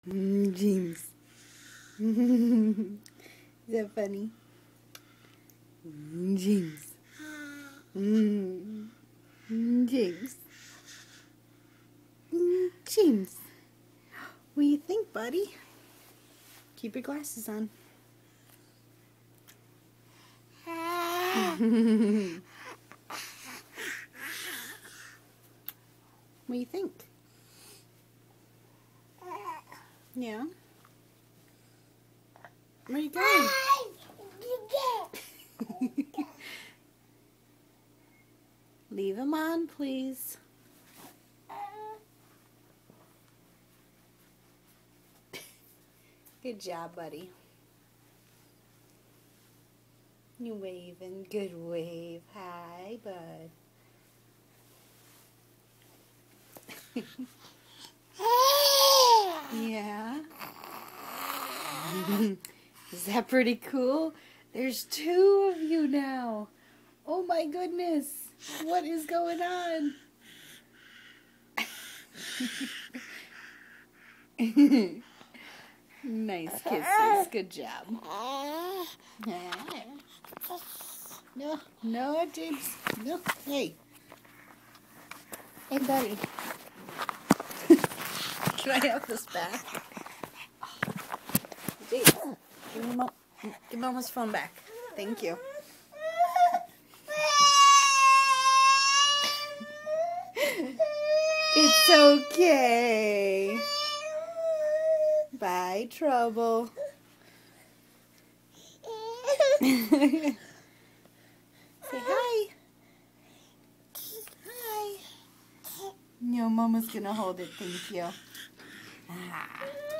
James. Is that funny? James. James. James. What do you think, buddy? Keep your glasses on. What do you think? Yeah? Where are you going? Leave him on, please. Good job, buddy. You waving. Good wave. Hi, bud. Yeah. Is that pretty cool? There's two of you now. Oh my goodness. What is going on? Nice kisses. Good job. No, no, James. No. Hey. Hey, buddy. Can I have this back? James, give Mama's phone back. Thank you. It's okay. Bye, Trouble. Say hi. Hi. No, Mama's gonna hold it. Thank you.